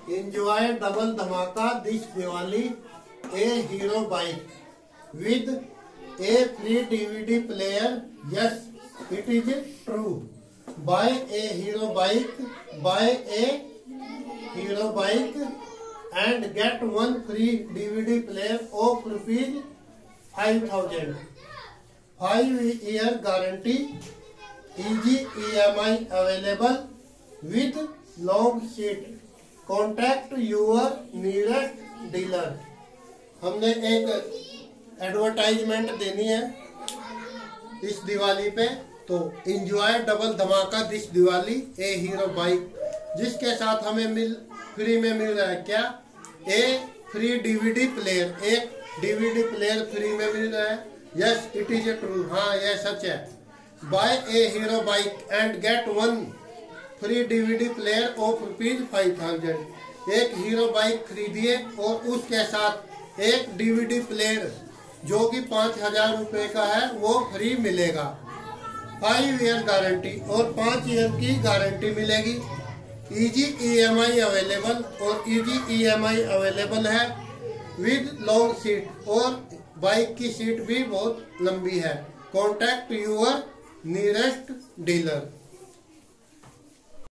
Enjoy double dhamaka this Diwali, a hero bike with a free DVD player. Yes, it is true. Buy a hero bike, and get one free DVD player of rupees 5,000. 5-year guarantee, easy EMI available with long seat. Contact your nearest dealer. हमने एक advertisement देनी है इस दिवाली पे, तो enjoy double धमाका this Diwali a Hero bike, जिसके साथ हमें फ्री में मिल रहा है क्या, ए फ्री डीवीडी प्लेयर, एक डीवीडी प्लेयर फ्री में मिल रहा है। यस इट इज ट्रू, हाँ यह सच है। Buy a Hero bike and get one free DVD player of rupees 5,000। एक हीरो बाइक खरीदिए और उसके साथ एक डीवीडी प्लेयर जो कि 5,000 रुपए का है वो फ्री मिलेगा। 5 ईयर गारंटी और 5 ईयर की गारंटी मिलेगी। इजी EMI अवेलेबल, और इजी EMI अवेलेबल है विद लॉन्ग सीट, और बाइक की सीट भी बहुत लंबी है। Contact your nearest dealer.